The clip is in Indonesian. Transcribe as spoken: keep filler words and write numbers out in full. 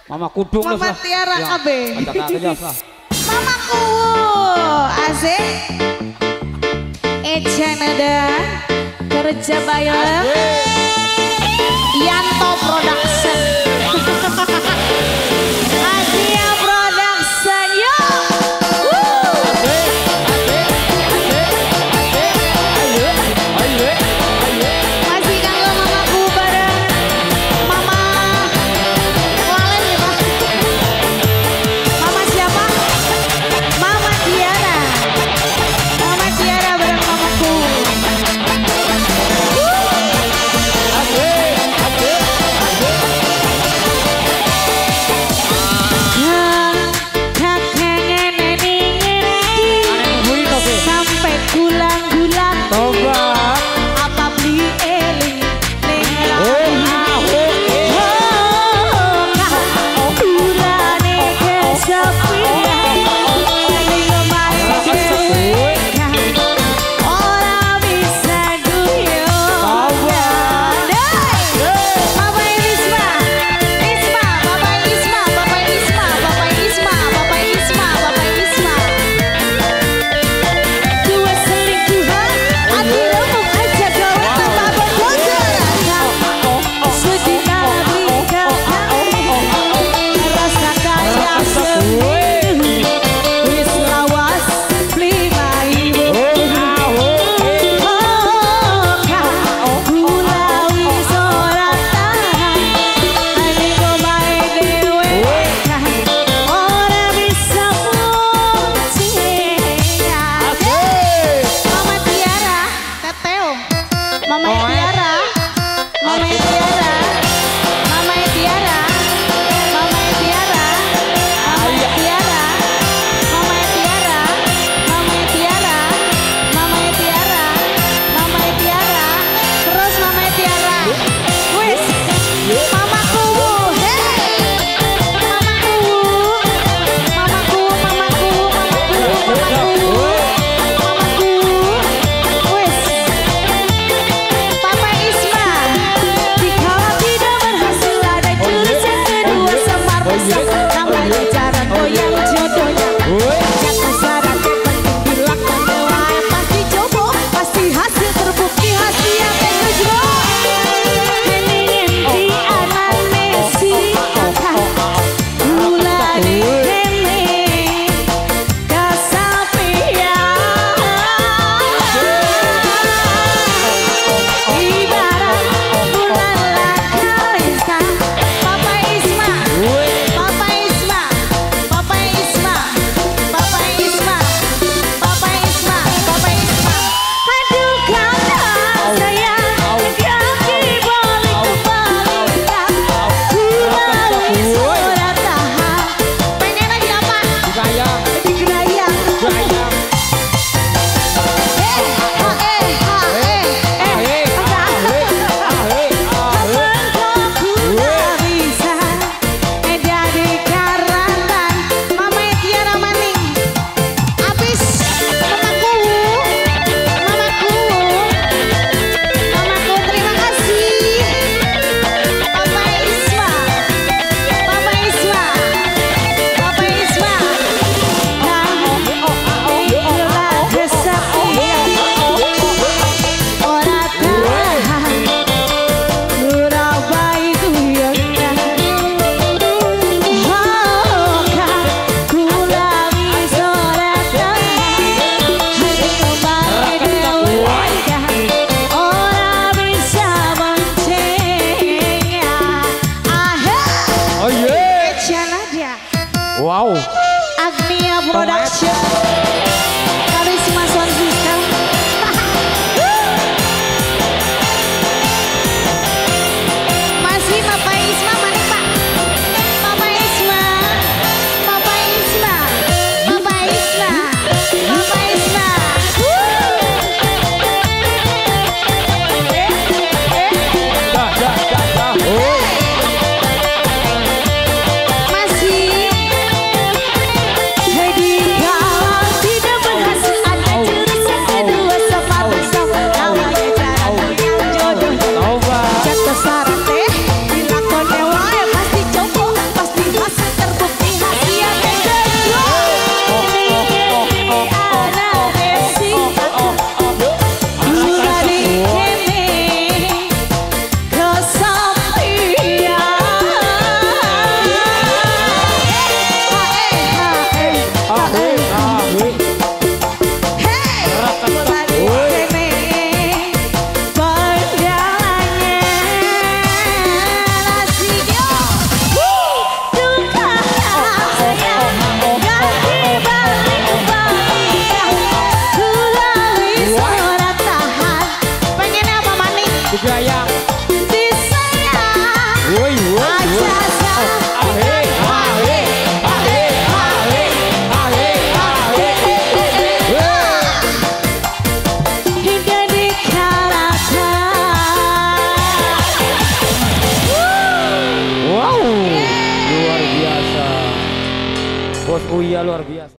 Mama kudung Mama Tiara ya. Abe. Mamaku asik. Ejan ada kerja bayar. Yanto Production. Asia Production yuk. Masih kanggo mamaku bareng Mama Walen ya Pak. Mama siapa? Mama Tiara. Mama Tiara bareng mamaku. Sampai gulang-gulang apa beli eling ning urane kesepian ning omah ora bisa guyon. Bapak Isma, Isma, Bapak Isma, Bapak Isma, Bapak Isma, Bapak Isma, Bapak Isma. Dua selingkuhan, hati remuk aja gawe tanpa berbocoran. Sedina beli kami, rasakan yang seminggu. Wis lawas beli maimu. Oh, gula wis ora tahan. Ani gomae dewe ora bisa muncul. Mama Tiara, Teteo. Mama Tiara. Mama Tiara. Mama Tiara. Mama Tiara. Mama Tiara. Mama Tiara. Mama Tiara. Mama Tiara. Mama Tiara. Terus Mama Tiara. Wis. Mamaku. Hey. Mamaku. Mamaku, mamaku, mamaku, mamaku. Mamaku. Wis. Papa Isma. Dikala tidak berhasil ada jurus yang kedua semar bersama namanya jaran goyang jodohnya. Jatuh syarat yang penting dilakukan doa pasti coba pasti hasil terbukti hasil yang terjadi. Heningin di anak Messi gula di hening kesapian ibarat bulan lakalisa. Papa Isma, Papa Isma, Papa Isma, Papa Isma, Papa Isma, Papa Isma. Aduh kata saya kaki balik kebalikan. Gula wis ora tahan. Pengen lagi apa? Di gerayang. Eh, ha, eh, ha, eh, eh, Abangku gak bisa jadi karatan. Mama Tiara maning. Abis mamaku, mamaku, mamaku terima kasih. Papa Isma, Papa Isma, Papa Isma. Nah, inilah kesepian. Ora tahan, ora baik guyonan. Oh, kan, gula wis ora tahan. Hati kembali dewe kan, ora bisa mencengnya. Aheh, Janada. Wow. Agnia Production. Karisma Sound System. Masih Bapak Isma mana Pak? Bapak Isma. Bapak Isma. Bapak Isma. Bapak Isma. Masih Bos Uya luar biasa.